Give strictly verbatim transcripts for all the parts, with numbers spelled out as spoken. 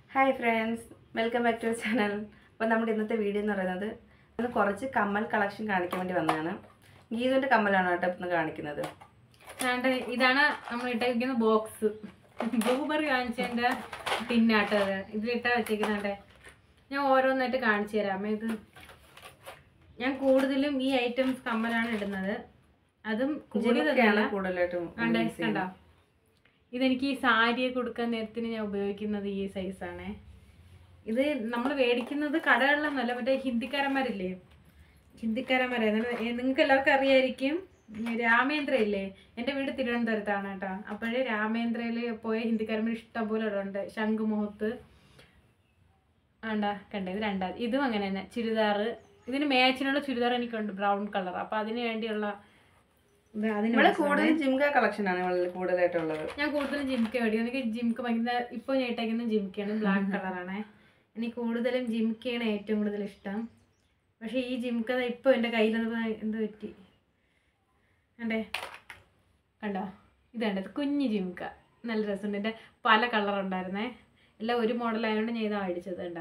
Hi friends, welcome back to our channel. അപ്പോൾ നമ്മുടെ ഇന്നത്തെ വീഡിയോ എന്ന് പറയുന്നത് ഒന്ന് കുറച്ച് കമ്മൽ കളക്ഷൻ കാണിക്കാൻ വേണ്ടി വന്നതാണ്. ഗീതുവിന്റെ കമ്മലാണ് കേട്ടോ ഇന്ന് കാണിക്കുന്നത്. ഇതാണ് നമ്മൾ ഇട്ടിരിക്കുന്ന ബോക്സ്. ബ്ലൂബെറി കാണിച്ചതിന്റെ ടിന്നാട്ടത് ഇതിലിട്ടാ വെച്ചേക്കുന്നുണ്ട്. ഞാൻ ഓരോന്നായിട്ട് കാണിച്ചു തരാം. ഇത് ഞാൻ കൂടുതലും ഈ ഐറ്റംസ് കമ്മലാണ് ഇടുന്നത്. അതും കൂടുതലായിട്ടും കണ്ടോ. ഇതെനിക്ക് ഈ സാരിയെ കൊടുക്കാൻ നേരത്തിന് ഞാൻ ഉപയോഗിക്കുന്നത് ഈ സൈസാണേ. ഇത് നമ്മൾ മേടിക്കുന്നത് കടകളിലൊന്നുമല്ല, മറ്റേ ഹിന്ദിക്കാരന്മാരില്ലേ, ഹിന്ദിക്കാരന്മാരെ നിങ്ങൾക്ക് എല്ലാവർക്കും അറിയായിരിക്കും. രാമേന്ദ്ര ഇല്ലേ, എൻ്റെ വീട് തിരുവനന്തപുരത്താണ് കേട്ടോ. അപ്പോഴേ രാമേന്ദ്രയിൽ പോയ ഹിന്ദിക്കാരന്മാർ ഇഷ്ടം പോലെ ഉണ്ട്. ശംഖുമുഖത്ത് ആണ്ടാ കണ്ടേ, ഇത് രണ്ടാം ഇതും അങ്ങനെ തന്നെ. ചുരിദാറ് ഇതിന് മാച്ചിനുള്ള ചുരിദാർ എനിക്കുണ്ട്, ബ്രൗൺ കളർ. അപ്പം അതിന് വേണ്ടിയുള്ള കൂടുതൽ ജിംക കളക്ഷൻ ആണ് കൂടുതലായിട്ടുള്ളത്. ഞാൻ കൂടുതലും ജിംക മേടിക്കും. എനിക്ക് ജിംക ഭയങ്കര ഇപ്പോൾ ഞാൻ ഇട്ടേക്കുന്ന ജിംകയാണ്, ബ്ലാക്ക് കളറാണ്. എനിക്ക് കൂടുതലും ജിംകയാണ് ഏറ്റവും കൂടുതൽ ഇഷ്ടം. പക്ഷേ ഈ ജിംക ഇപ്പോൾ എൻ്റെ കയ്യിലെന്ന് എന്ത് പറ്റി കണ്ടേ, കണ്ടോ ഇതുണ്ട്. കുഞ്ഞ് ജിംക നല്ല രസമുണ്ട്. എൻ്റെ പല കളറുണ്ടായിരുന്നേ, എല്ലാം ഒരു മോഡലായതുകൊണ്ട് ഞാൻ ഇതാ മേടിച്ചത്. കണ്ടോ.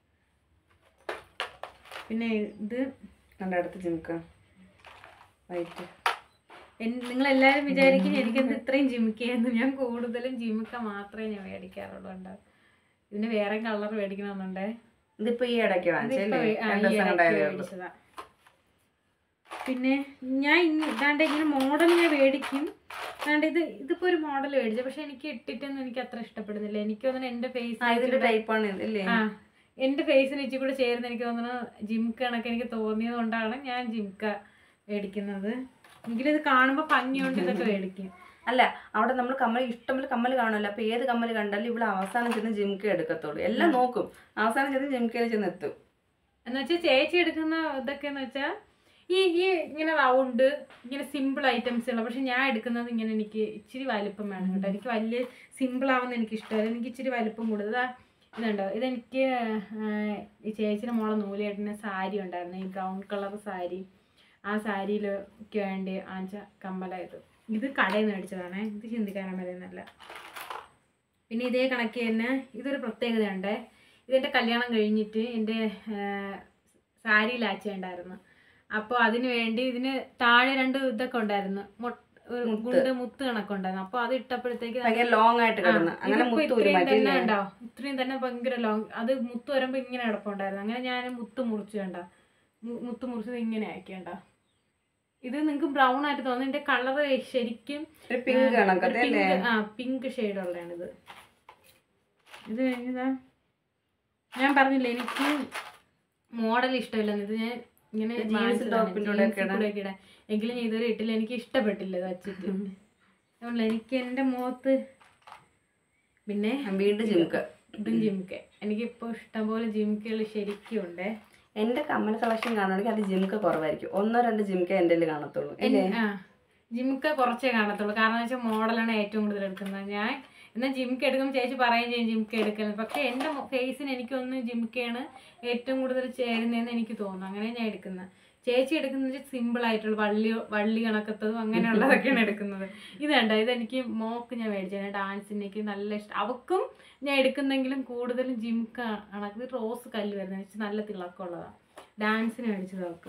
പിന്നെ ഇത് കണ്ട അടുത്ത ജിംക വൈറ്റ്. നിങ്ങളെല്ലാവരും വിചാരിക്കും എനിക്കെന്ത് ഇത്രയും ജിമിക്കയെന്ന്. ഞാൻ കൂടുതലും ജിമിക്ക മാത്രമേ ഞാൻ മേടിക്കാറുള്ളൂ. ഉണ്ടാവും ഇതിന് വേറെ കളർ മേടിക്കണമെന്നുണ്ടേ. ഇതിപ്പോ ഈ ഇടയ്ക്ക് മേടിച്ചതാ. പിന്നെ ഞാൻ ഇതാണ്ട് ഇങ്ങനെ മോഡൽ ഞാൻ മേടിക്കും. അതാണ്ട് ഇത് ഇതിപ്പോ ഒരു മോഡൽ മേടിച്ചു, പക്ഷെ എനിക്ക് ഇട്ടിട്ടൊന്നും എനിക്ക് അത്ര ഇഷ്ടപ്പെടുന്നില്ല. എനിക്ക് തോന്നുന്നു എന്റെ ഫേസ് ആ എന്റെ ഫേസിന് ഇച്ചിരി കൂടെ ചേർന്ന് എനിക്ക് തോന്നുന്നു ജിംക കണക്ക് എനിക്ക് തോന്നിയത് കൊണ്ടാണ് ഞാൻ ജിംക മേടിക്കുന്നത്. എങ്കിലും ഇത് കാണുമ്പോ ഭംഗിയുണ്ട്, ഇതൊക്കെ മേടിക്കും. അല്ല, അവിടെ നമ്മൾ കമ്മൽ ഇഷ്ടംപോലെ കമ്മൽ കാണുമല്ലോ. അപ്പൊ ഏത് കമ്മൽ കണ്ടാലും ഇവിടെ അവസാനം ചെന്ന് ജിംക എടുക്കത്തുള്ളൂ. എല്ലാം നോക്കും, അവസാനം ചെന്ന് ജിംകയിൽ ചെന്ന് എത്തും. എന്ന് വെച്ചാൽ ചേച്ചി എടുക്കുന്ന ഇതൊക്കെയെന്ന് വെച്ചാൽ ഈ ഈ ഇങ്ങനെ റൗണ്ട് ഇങ്ങനെ സിമ്പിൾ ഐറ്റംസ് ഉള്ള. പക്ഷെ ഞാൻ എടുക്കുന്നത് ഇങ്ങനെ എനിക്ക് ഇച്ചിരി വലിപ്പം വേണം കേട്ടോ. എനിക്ക് വലിയ സിമ്പിൾ ആവുന്ന എനിക്ക് ഇഷ്ടമല്ല. എനിക്ക് ഇച്ചിരി വലിപ്പം കൂടുതൽ. ഇതുണ്ടോ, ഇതെനിക്ക് ഈ ചേച്ചിയുടെ മോളെ നൂലേട്ടിന് സാരി ഉണ്ടായിരുന്നു, ഈ ബ്രൗൺ കളർ സാരി. ആ സാരിയിലൊക്കെ വേണ്ടി ആഞ്ച കമ്മലായത്. ഇത് കടയിൽ നിന്ന് മേടിച്ചതാണേ, ഇത് ഹിന്ദിക്കാരൻ വരുന്നല്ല. പിന്നെ ഇതേ കണക്ക് തന്നെ ഇതൊരു പ്രത്യേകതയുണ്ട്. ഇതെൻ്റെ കല്യാണം കഴിഞ്ഞിട്ട് എൻ്റെ സാരി ലാച്ച ഉണ്ടായിരുന്നു. അപ്പോൾ അതിന് വേണ്ടി ഇതിന് താഴെ രണ്ട് ഇതൊക്കെ ഉണ്ടായിരുന്നു, ഗുണ്ട് മുത്ത് കണക്കുണ്ടായിരുന്നു. അപ്പോൾ അത് ഇട്ടപ്പോഴത്തേക്ക് ലോങ് ആയിട്ട് ഇത്രയും തന്നെ ഉണ്ടാവും, ഇത്രയും തന്നെ ഭയങ്കര ലോങ്. അത് മുത്ത് വരുമ്പോൾ ഇങ്ങനെ കിടപ്പുണ്ടായിരുന്നു. അങ്ങനെ ഞാൻ മുത്ത് മുറിച്ചു കണ്ട, മുത്ത് മുറിച്ചത് ഇങ്ങനെ ആക്കിയണ്ട. ഇത് നിങ്ങൾക്ക് ബ്രൗൺ ആയിട്ട് തോന്നുന്നു. ഇതിന്റെ കളർ ശരിക്കും ആ പിങ്ക് ഷെയ്ഡുള്ളതാണ് ഇത്. ഇത് കഴിഞ്ഞതാ ഞാൻ പറഞ്ഞില്ലേ എനിക്ക് മോഡൽ ഇഷ്ടമില്ലെന്ന്. ഇത് ഞാൻ ഇങ്ങനെ ഇടാൻ എങ്കിലും ഞാൻ ഇതുവരെ ഇട്ടില്ല, എനിക്ക് ഇഷ്ടപ്പെട്ടില്ല ഇത് വച്ചിട്ട്. അതുകൊണ്ട് എനിക്ക് എൻ്റെ മുഖത്ത് പിന്നെ വീണ്ടും ജിംക, ഇതും ജിംക. എനിക്കിപ്പോൾ ഇഷ്ടംപോലെ ജിംകകൾ ശരിക്കും ഉണ്ട്. എന്റെ കമ്മൽ കളക്ഷൻ കാണുകയാണെങ്കിൽ അത് ജിംക കുറവായിരിക്കും. ഒന്നോ രണ്ട് ജിംക എൻ്റെ കാണത്തുള്ളൂ. ജിംക കുറച്ചേ കാണത്തുള്ളൂ. കാരണം വെച്ചാൽ മോഡലാണ് ഏറ്റവും കൂടുതൽ എടുക്കുന്നത്. ഞാൻ എന്നാൽ ജിംക എടുക്കുമ്പോൾ ചേച്ചി പറയുകയും ചെയ്യും ജിംക എടുക്കുന്നത്. പക്ഷെ എൻ്റെ ഫേസിന് എനിക്കൊന്ന് ജിംകയാണ് ഏറ്റവും കൂടുതൽ ചേരുന്നതെന്ന് എനിക്ക് തോന്നുന്നു. അങ്ങനെ ഞാൻ എടുക്കുന്നത്. ചേച്ചി എടുക്കുന്നത് സിമ്പിൾ ആയിട്ടുള്ള വള്ളി വള്ളി കണക്കത്തതും അങ്ങനെയുള്ളതൊക്കെയാണ് എടുക്കുന്നത്. ഇത് കണ്ടോ, ഇതെനിക്ക് മോക്ക് ഞാൻ മേടിച്ചത് ഡാൻസിനേക്ക് നല്ല ഇഷ്ടം. അവക്കും ഞാൻ എടുക്കുന്നെങ്കിലും കൂടുതലും ജിംക കണക്ക്. ഇത് റോസ് കല്ല് വരുന്നത് വെച്ച് നല്ല തിളക്കമുള്ളതാണ്. ഡാൻസിന് മേടിച്ചത് അവക്ക്.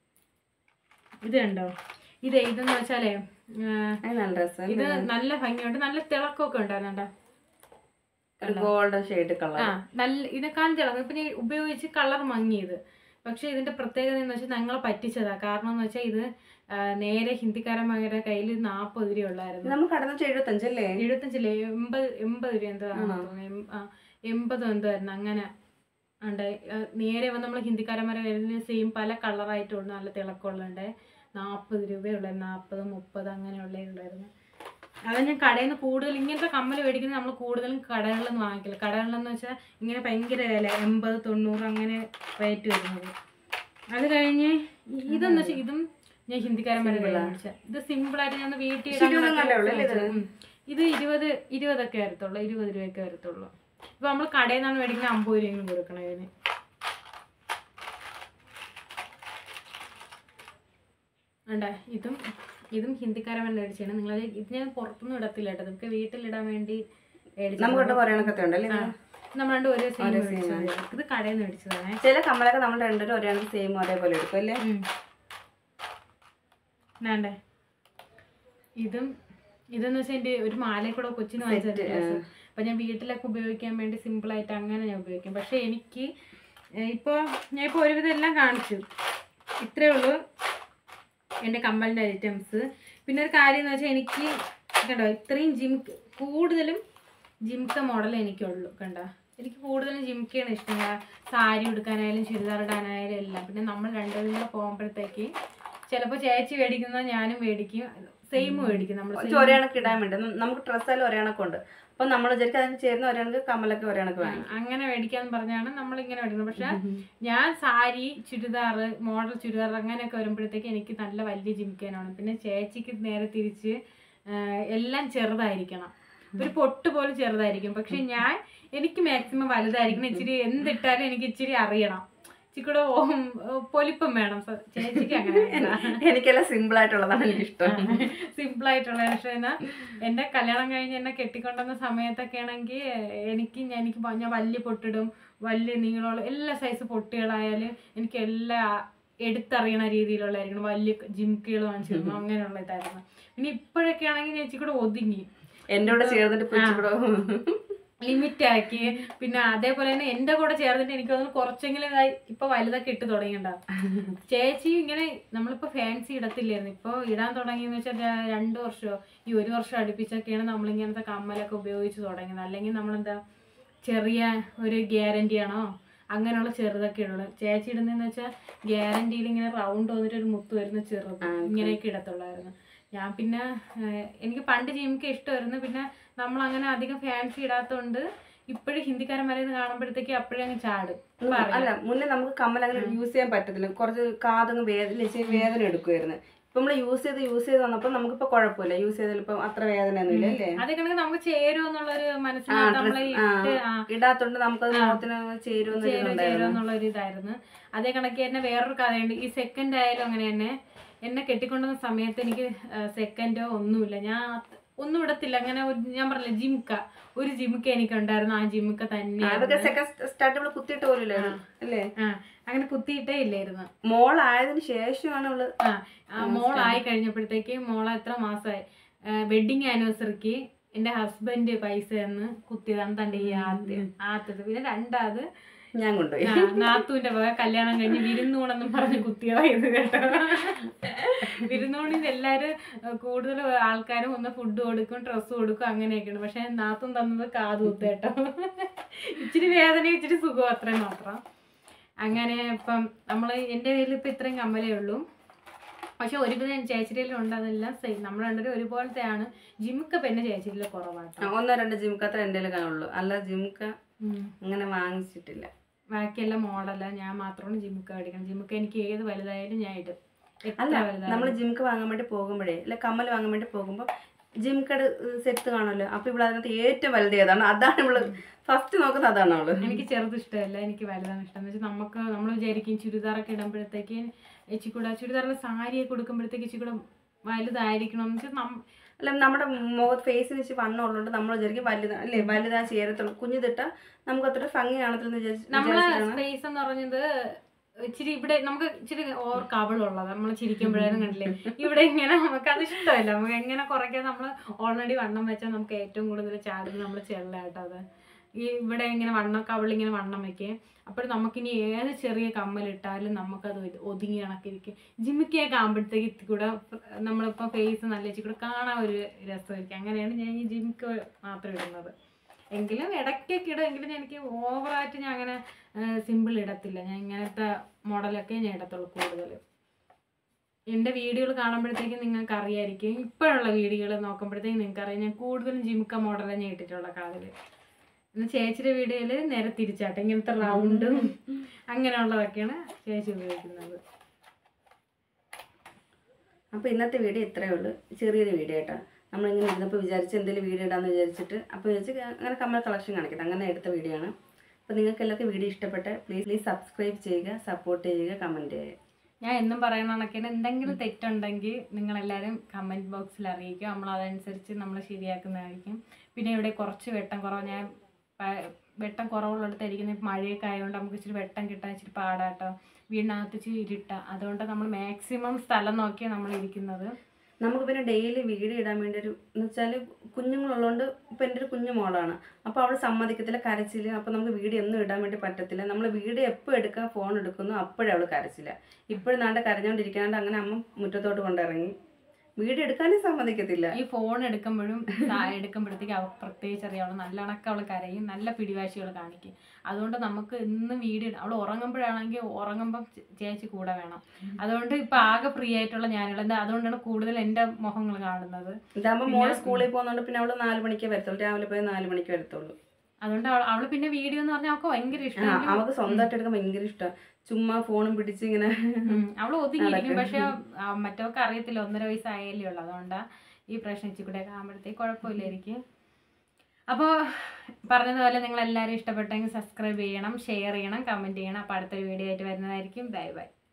ഇത് കണ്ടോ, ഇത് ഇതെന്ന് വെച്ചാലേ ഇത് നല്ല ഭംഗിയുണ്ട്, നല്ല തിളക്കമൊക്കെ ഉണ്ടായിരുന്നുണ്ടോ. Golden shade colour. ആ നല്ല ഇതിനെക്കാളും തിളക്കം. ഇപ്പൊ ഞാൻ ഉപയോഗിച്ച് കളർ മങ്ങിയത്. പക്ഷെ ഇതിന്റെ പ്രത്യേകത എന്ന് വെച്ചാൽ ഞങ്ങളെ പറ്റിച്ചതാ. കാരണം എന്ന് വെച്ചാൽ ഇത് നേരെ ഹിന്ദിക്കാരന്മാരുടെ കയ്യിൽ നാപ്പത് രൂപ ഉള്ളായിരുന്നു. എഴുപത്തഞ്ചല്ലേ എഴുപത്തഞ്ചല്ലേ എൺപത് എൺപത് രൂപ എന്തോ എൺപതോ എന്തോ ആയിരുന്നു. അങ്ങനെ ഉണ്ട്. നേരെ നമ്മൾ ഹിന്ദിക്കാരന്മാരെ കയ്യിൽ സെയിം പല കളറായിട്ടുണ്ട്, നല്ല തിളക്കമുള്ളുണ്ട്. നാൽപ്പത് രൂപയുള്ളായിരുന്നു, നാൽപ്പത് മുപ്പത് അങ്ങനെയുള്ള ഉണ്ടായിരുന്നു. അത് ഞാൻ കടയിൽ നിന്ന് കൂടുതൽ ഇങ്ങനത്തെ കമ്മൽ മേടിക്കുന്നത് നമ്മൾ കൂടുതലും കടകളിൽ നിന്ന് വാങ്ങിക്കില്ല. കടകളിലെന്ന് വെച്ചാൽ ഇങ്ങനെ ഭയങ്കര വില, എൺപത് തൊണ്ണൂറ് അങ്ങനെ റേറ്റ് വരുന്നത്. അത് കഴിഞ്ഞ് ഇതെന്ന് വെച്ചാൽ ഇതും ഞാൻ ഹിന്ദിക്കാരന്മാരെ മേടിച്ച. ഇത് സിമ്പിളായിട്ട് ഞാൻ വീട്ടിൽ ഇത് ഇരുപത് ഇരുപതൊക്കെ വരത്തുള്ളൂ, ഇരുപത് രൂപയൊക്കെ വരത്തുള്ളൂ. ഇപ്പൊ നമ്മൾ കടയിൽ നിന്നാണ് മേടിക്കുന്നത്, അമ്പത് രൂപയും കൊടുക്കണം ഇതിന്. വേണ്ട ഇതും ഇതും ഹിന്ദിക്കാരൻ മേടിച്ചാണ്. നിങ്ങളത് ഇത് ഞാൻ പുറത്തൊന്നും ഇടത്തില്ല കേട്ടോ, നമുക്ക് വീട്ടിലിടാൻ വേണ്ടി നമ്മൾ രണ്ട് ഒരേ സെയിം മേടിച്ചത്. ഇത് കടയിൽ നിന്ന് മേടിച്ചതാണ്. ചില കമ്മലൊക്കെ നമ്മൾ രണ്ടുപേരും ഒരേ സെയിം ഒരേപോലെ എടുക്കും അല്ലേ? വേണ്ടേ ഇതും ഇതെന്ന് വെച്ചാൽ എൻ്റെ ഒരു മാലയിൽ കൂടെ കൊച്ചിന് വാങ്ങിച്ചത്. അപ്പം ഞാൻ വീട്ടിലൊക്കെ ഉപയോഗിക്കാൻ വേണ്ടി സിമ്പിളായിട്ട് അങ്ങനെ ഞാൻ ഉപയോഗിക്കും. പക്ഷേ എനിക്ക് ഇപ്പോൾ ഞാൻ ഇപ്പോൾ ഒരുവിധം എല്ലാം കാണിച്ചു. ഇത്രയേ ഉള്ളൂ എൻ്റെ കമ്മലിൻ്റെ ഐറ്റംസ്. പിന്നെ ഒരു കാര്യം എന്ന് വെച്ചാൽ എനിക്ക് കണ്ടോ ഇത്രയും ജിംക്ക് കൂടുതലും ജിംക്ക മോഡലേ എനിക്കുള്ളൂ. കണ്ടോ എനിക്ക് കൂടുതലും ജിംക്കയാണ് ഇഷ്ടം. സാരി ഉടുക്കാനായാലും ചുരിദാർ ഇടാനായാലും എല്ലാം. പിന്നെ നമ്മൾ രണ്ടുപേരും കൂടെ പോകുമ്പോഴത്തേക്ക് ചിലപ്പോൾ ചേച്ചി മേടിക്കുന്ന ഞാനും മേടിക്കും, സെയിം മേടിക്കും. നമ്മൾ ഒരേ കണക്ക് ഇടാൻ വേണ്ടി നമുക്ക് ഡ്രസ്സായാലും ഒരേ കണക്കുണ്ട്. അപ്പം നമ്മൾ വിചാരിക്കും അതിന് ചേരുന്ന ഒരേ കണക്ക് കമ്മലൊക്കെ ഒരേ കണക്ക് വേണം. അങ്ങനെ മേടിക്കാന്ന് പറഞ്ഞാണ് നമ്മളിങ്ങനെ മേടിക്കുന്നത്. പക്ഷെ ഞാൻ സാരി ചുരിദാർ മോഡൽ ചുരിദാർ അങ്ങനെയൊക്കെ വരുമ്പോഴത്തേക്ക് എനിക്ക് നല്ല വലിയ ജിംക്കാനാണ്. പിന്നെ ചേച്ചിക്ക് നേരെ തിരിച്ച് എല്ലാം ചെറുതായിരിക്കണം, ഒരു പൊട്ട് പോലും ചെറുതായിരിക്കും. പക്ഷെ ഞാൻ എനിക്ക് മാക്സിമം വലുതായിരിക്കണം. ഇച്ചിരി എന്തിട്ടാലും എനിക്ക് ഇച്ചിരി അറിയണം, ഇച്ചിരി പൊലിപ്പം വേണം. ചേച്ചിക്ക് അങ്ങനെ എനിക്കെല്ലാം സിമ്പിൾ ആയിട്ടുള്ളതാണ് എനിക്കിഷ്ടം. സിമ്പിൾ ആയിട്ടുള്ള. പക്ഷേ എന്നാൽ എൻ്റെ കല്യാണം കഴിഞ്ഞ് എന്നെ കെട്ടിക്കൊണ്ടുവന്ന സമയത്തൊക്കെ ആണെങ്കിൽ എനിക്ക് എനിക്ക് ഞാൻ വലിയ പൊട്ടിടും, വലിയ നീളമുള്ള എല്ലാ സൈസ് പൊട്ടികളായാലും എനിക്ക് എല്ലാം എടുത്തറിയണ രീതിയിലുള്ളതായിരിക്കണം. വലിയ ജിംക്കുകൾ വാങ്ങിച്ചിരുന്നു, അങ്ങനെയുള്ള ഇതായിരുന്നു. പിന്നെ ഇപ്പോഴൊക്കെ ആണെങ്കിൽ ചേച്ചി കൂടെ ഒതുങ്ങി എൻ്റെ കൂടെ ചേർന്നിട്ട് ലിമിറ്റ് ആക്കി. പിന്നെ അതേപോലെ തന്നെ എൻ്റെ കൂടെ ചേർന്നിട്ട് എനിക്ക് തോന്നുന്നു കുറച്ചെങ്കിലും ഇപ്പൊ വലുതൊക്കെ ഇട്ട് തുടങ്ങിയിട്ടുണ്ടാവും. ചേച്ചി ഇങ്ങനെ നമ്മളിപ്പോ ഫാൻസി ഇടത്തില്ലായിരുന്നു, ഇപ്പൊ ഇടാൻ തുടങ്ങിയെന്ന് വെച്ചാൽ രണ്ടു വർഷമോ ഈ ഒരു വർഷം അടുപ്പിച്ചൊക്കെയാണ് നമ്മളിങ്ങനത്തെ കമ്മലൊക്കെ ഉപയോഗിച്ച് തുടങ്ങിയത്. അല്ലെങ്കിൽ നമ്മളെന്താ ചെറിയ ഒരു ഗ്യാരണ്ടി ആണോ അങ്ങനെയുള്ള ചെറുതൊക്കെ ഇടുള്ളൂ. ചേച്ചി ഇടുന്നതെന്ന് വെച്ചാൽ ഗ്യാരണ്ടിയിൽ ഇങ്ങനെ റൗണ്ട് വന്നിട്ട് ഒരു മുത്ത് വരുന്ന ചെറുത് ഇങ്ങനെയൊക്കെ ഇടത്തുള്ളായിരുന്നു. ഞാൻ പിന്നെ എനിക്ക് പണ്ട് ജിംക്ക് ഇഷ്ടമായിരുന്നു. പിന്നെ നമ്മൾ അങ്ങനെ അധികം ഫാൻസി ഇടാത്തതുകൊണ്ട് ഇപ്പോഴും ഹിന്ദിക്കാരന്മാരെ കാണുമ്പോഴത്തേക്ക് അപ്പോഴേ അങ്ങ് ചാടും. അല്ല മുന്നേ നമുക്ക് കമ്മൽ അങ്ങനെ യൂസ് ചെയ്യാൻ പറ്റത്തില്ല, കുറച്ച് കാതങ്ങ് വേദന വേദന എടുക്കുമായിരുന്നു. ഇപ്പൊ നമ്മള് യൂസ് ചെയ്ത് യൂസ് ചെയ്ത് വന്നപ്പോ നമുക്കിപ്പോ കുഴപ്പമില്ല, യൂസ് ചെയ്തതിൽ ഇപ്പൊ അത്ര വേദന ഒന്നും ഇല്ല അല്ലേ? അതേ കണക്ക് നമുക്ക് ചേരുമെന്നുള്ളൊരു മനസ്സിലാക്കി ഇടാത്തോണ്ട് നമുക്കത് മുഖത്തിന് ചേരുമെന്നുള്ളൊരു ഇതായിരുന്നു. അതേ കണക്ക് തന്നെ വേറൊരു കഥയുണ്ട്. ഈ സെക്കൻഡ് ആയാലും അങ്ങനെ തന്നെ എന്നെ കെട്ടിക്കൊണ്ടുവന്ന സമയത്ത് എനിക്ക് സെക്കൻഡോ ഒന്നുമില്ല, ഞാൻ ഒന്നും ഇടത്തില്ല. അങ്ങനെ ഞാൻ പറഞ്ഞില്ല ജിംക്ക ഒരു ജിംക്ക എനിക്ക് ഉണ്ടായിരുന്നു. ആ ജിംക്ക തന്നെ അങ്ങനെ കുത്തിയിട്ടേ ഇല്ലായിരുന്നു. മോളായതിനു ശേഷമാണ് ആ മോളായി കഴിഞ്ഞപ്പോഴത്തേക്ക് മോളെ എത്ര മാസമായി വെഡിങ് ആനിവേഴ്സറിക്ക് എന്റെ ഹസ്ബൻഡ് പൈസ തന്ന് കുത്തിയതാണ് തന്റെ ഈ ആദ്യം ആദ്യത്തെ. പിന്നെ രണ്ടാമത് ഞാൻ കൊണ്ടുപോയി നാത്തൂന്റെ വക കല്യാണം കഴിഞ്ഞ് വിരുന്നൂണെന്നും പറഞ്ഞ് കുത്തിയതായത് കേട്ടോ. വിരുന്നൂണിന് എല്ലാരും കൂടുതൽ ആൾക്കാരും ഒന്ന് ഫുഡ് കൊടുക്കും, ഡ്രസ്സ് കൊടുക്കും, അങ്ങനെയൊക്കെയാണ്. പക്ഷെ നാത്തൂൻ തന്നത് കാത് കുത്ത കേട്ടോ. ഇച്ചിരി വേദന ഇച്ചിരി സുഖം അത്രയും മാത്രം. അങ്ങനെ ഇപ്പം നമ്മൾ എൻ്റെ കയ്യിൽ ഇപ്പം ഇത്രയും കമ്മലേ ഉള്ളൂ. പക്ഷെ ഒരുവിധം ചേച്ചിരിയിലും ഉണ്ട്, അതെല്ലാം സെയിം. നമ്മൾ രണ്ടുപേരും ഒരുപോലത്തെയാണ്. ജിംക്ക പിന്നെ ചേച്ചിരിയിൽ കുറവാണ്. ഒന്നോ രണ്ടോ ജിംക്ക അത്ര എൻ്റെ കാണുള്ളൂ, അല്ല ജിംക്ക അങ്ങനെ വാങ്ങിച്ചിട്ടില്ല. ബാക്കിയെല്ലാം മോഡല, ഞാൻ മാത്രമാണ് ജിംക്ക മേടിക്കണം. ജിംക്ക എനിക്ക് ഏത് വലുതായാലും ഞാൻ ഇടും. അല്ല നമ്മൾ ജിംക്ക വാങ്ങാൻ വേണ്ടി പോകുമ്പോഴേ അല്ല കമ്മൽ വാങ്ങാൻ വേണ്ടി പോകുമ്പോൾ ജിംക്കയുടെ സെറ്റ് കാണുമല്ലോ, അപ്പൊ ഇവിടെ അതിനകത്ത് ഏറ്റവും വലുത് ഏതാണ് അതാണ് ഇവള് ഫസ്റ്റ് നോക്കുന്നത്, അതാണ് അവള്. എനിക്ക് ചെറുത് ഇഷ്ടമല്ല, എനിക്ക് വലുതാണ് ഇഷ്ടം. എന്ന് വെച്ചാൽ നമുക്ക് നമ്മൾ വിചാരിക്കും ചുരിദാറൊക്കെ ഇടുമ്പോഴത്തേക്ക് ഇച്ചിക്കൂടെ ചുരിദാറിന്റെ സാരിയൊക്കെ കൊടുക്കുമ്പോഴത്തേക്ക് ഇച്ചിക്കൂടെ വലുതായിരിക്കണം എന്ന് വെച്ചാൽ അല്ല നമ്മുടെ മുഖത്ത് ഫേസിന് വെച്ച് വണ്ണം ഉള്ളതുകൊണ്ട് നമ്മൾ വിചാരിക്കും വലുതാ അല്ലേ, വലുതാ ചേരത്തുള്ളൂ. കുഞ്ഞിതിട്ട നമുക്ക് അത്ര ഭംഗി കാണത്തില്ലെന്ന് വിചാരിച്ചു. നമ്മളെ ഫേസ് എന്ന് പറഞ്ഞത് ഇച്ചിരി ഇവിടെ നമുക്ക് ഇച്ചിരി ഓവർ കവിളുള്ളത് നമ്മൾ ചിരിക്കുമ്പോഴേനും കണ്ടില്ലേ, ഇവിടെ ഇങ്ങനെ നമുക്ക് അത് ഇഷ്ടമല്ല. നമുക്ക് എങ്ങനെ കുറയ്ക്കാൻ നമ്മൾ ഓൾറെഡി വണ്ണം വെച്ചാൽ നമുക്ക് ഏറ്റവും കൂടുതൽ ചാടുന്നത് നമ്മൾ ചെള്ളാട്ടോ. അത് ഈ ഇവിടെ ഇങ്ങനെ വണ്ണം കവിളിങ്ങനെ വണ്ണം വെക്കേ, അപ്പോൾ നമുക്കിനി ഏത് ചെറിയ കമ്മലിട്ടാലും നമുക്കത് ഒതുങ്ങി കണക്കിരിക്കും. ജിമ്മിക്കൊക്കെ ആകുമ്പോഴത്തേക്ക് ഇത്തി കൂടെ നമ്മളിപ്പോൾ ഫേസ് നല്ല വെച്ച് കൂടെ കാണാൻ ഒരു രസമായിരിക്കും. അങ്ങനെയാണ് ഞാൻ ഈ ജിമ്മിക്ക് മാത്രം ഇടുന്നത്. എങ്കിലും ഇടയ്ക്കൊക്കെ ഇടും, എങ്കിലും എനിക്ക് ഓവറായിട്ട് ഞാൻ അങ്ങനെ സിമ്പിൾ ഇടത്തില്ല. ഞാൻ ഇങ്ങനത്തെ മോഡലൊക്കെ ഞാൻ ഇടത്തുള്ളൂ കൂടുതൽ. എൻ്റെ വീഡിയോകൾ കാണുമ്പോഴത്തേക്കും നിങ്ങൾക്ക് അറിയായിരിക്കും, ഇപ്പോഴുള്ള വീഡിയോകൾ നോക്കുമ്പോഴത്തേക്കും നിങ്ങൾക്ക് അറിയാം ഞാൻ കൂടുതലും ജിമിക്ക മോഡലാണ് ഞാൻ ഇട്ടിട്ടുള്ള കാതിൽ. എന്നാൽ ചേച്ചിയുടെ വീഡിയോയിൽ നേരെ തിരിച്ചാട്ടെ, ഇങ്ങനത്തെ റൗണ്ടും അങ്ങനെയുള്ളതൊക്കെയാണ് ചേച്ചി ഉപയോഗിക്കുന്നത്. അപ്പോൾ ഇന്നത്തെ വീഡിയോ ഇത്രയേ ഉള്ളൂ, ചെറിയൊരു വീഡിയോ കേട്ടോ. നമ്മളിങ്ങനെ ഇരുന്നപ്പോൾ വിചാരിച്ച് എന്തെങ്കിലും വീഡിയോ ഇടാമെന്ന് വിചാരിച്ചിട്ട് അപ്പോൾ വിചാരിച്ച് അങ്ങനെ കമ്മൽ കളക്ഷൻ കാണിക്കട്ടെ, അങ്ങനെ എടുത്ത വീഡിയോ ആണ്. അപ്പോൾ നിങ്ങൾക്ക് എല്ലാവർക്കും വീഡിയോ ഇഷ്ടപ്പെട്ടെ പ്ലീസ് പ്ലീസ് സബ്സ്ക്രൈബ് ചെയ്യുക, സപ്പോർട്ട് ചെയ്യുക, കമൻറ്റ് ചെയ്യുക. ഞാൻ എന്നും പറയുന്ന കണക്കിന് എന്തെങ്കിലും തെറ്റുണ്ടെങ്കിൽ നിങ്ങളെല്ലാവരും കമൻറ്റ് ബോക്സിൽ അറിയിക്കുക, നമ്മൾ അതനുസരിച്ച് നമ്മൾ ശരിയാക്കുന്നതായിരിക്കും. പിന്നെ ഇവിടെ കുറച്ച് വെട്ടം കുറവ്, ഞാൻ വെട്ടം കുറവുള്ളിടത്തായിരിക്കുന്ന മഴയൊക്കെ ആയതുകൊണ്ട് നമുക്ക് ഇച്ചിരി വെട്ടം കിട്ടാൻ ഇച്ചിരി പാടാട്ടോ. വീടിനകത്ത് ഇച്ചിരി ഇരുട്ട, അതുകൊണ്ട് നമ്മൾ മാക്സിമം സ്ഥലം നോക്കിയാണ് നമ്മൾ ഇരിക്കുന്നത്. നമുക്ക് പിന്നെ ഡെയിലി വീഡിയോ ഇടാൻ വേണ്ടി ഒരു എന്ന് വെച്ചാൽ കുഞ്ഞുങ്ങളുള്ളതുകൊണ്ട് ഇപ്പം എൻ്റെ ഒരു കുഞ്ഞു മോളാണ്, അപ്പോൾ അവൾ സമ്മതിക്കത്തില്ല, കരച്ചില്ല. അപ്പോൾ നമുക്ക് വീഡിയോ ഒന്നും ഇടാൻ വേണ്ടി പറ്റത്തില്ല. നമ്മൾ വീഡിയോ എപ്പോൾ എടുക്കുക ഫോൺ എടുക്കുന്നു അപ്പോഴേ അവൾ കരച്ചില്ല. ഇപ്പോഴും നാണ്ട കരഞ്ഞുകൊണ്ടിരിക്കാണ്ട് അങ്ങനെ അമ്മ മുറ്റത്തോട്ട് കൊണ്ടിറങ്ങി വീഡിയോ എടുക്കാനും സമ്മതിക്കത്തില്ല. ഈ ഫോൺ എടുക്കുമ്പോഴും എടുക്കുമ്പോഴത്തേക്ക് അവൾ പ്രത്യേകിച്ച് അറിയാം, അവൾ നല്ല കണക്ക് അവൾ കരയും, നല്ല പിടിവാശികൾ കാണിക്കും. അതുകൊണ്ട് നമുക്ക് ഇന്നും വീഡിയോ അവൾ ഉറങ്ങുമ്പോഴാണെങ്കിൽ ഉറങ്ങുമ്പം ചേച്ചി കൂടെ വേണം. അതുകൊണ്ട് ഇപ്പൊ ആകെ ഫ്രീ ആയിട്ടുള്ള ഞാനുള്ള എന്താ, അതുകൊണ്ടാണ് കൂടുതൽ എൻ്റെ മുഖങ്ങൾ കാണുന്നത്. ഇതാകുമ്പോൾ മോള് സ്കൂളിൽ പോകുന്നതുകൊണ്ട് പിന്നെ അവള് നാല് മണിക്കേ വരത്തുള്ളൂ, രാവിലെ പോയി നാല് മണിക്ക് വരത്തുള്ളൂ. അതുകൊണ്ട് അവള് പിന്നെ വീഡിയോ എന്ന് പറഞ്ഞാൽ അവൾക്ക് ഭയങ്കര ഇഷ്ടമാണ്. അവൾക്ക് സ്വന്തമായിട്ട് എടുക്കാൻ ഭയങ്കര ഇഷ്ടം. ചുമ്മാ ഫോണും പിടിച്ച് ഇങ്ങനെ അവള് ഒതുങ്ങിയിരിക്കും. പക്ഷെ മറ്റവർക്ക് അറിയത്തില്ല, ഒന്നര വയസ്സായാലേ ഉള്ളു. അതുകൊണ്ടാ ഈ പ്രശ്നം ഇച്ചിരി കൂടെ ആകുമ്പോഴത്തേക്ക് കുഴപ്പമില്ലായിരിക്കും. അപ്പോൾ പറഞ്ഞതുപോലെ നിങ്ങൾ എല്ലാവരും ഇഷ്ടപ്പെട്ടെങ്കിൽ സബ്സ്ക്രൈബ് ചെയ്യണം, ഷെയർ ചെയ്യണം, കമൻറ്റ് ചെയ്യണം. അപ്പോൾ അടുത്തൊരു വീഡിയോ ആയിട്ട് വരുന്നതായിരിക്കും. Bye by.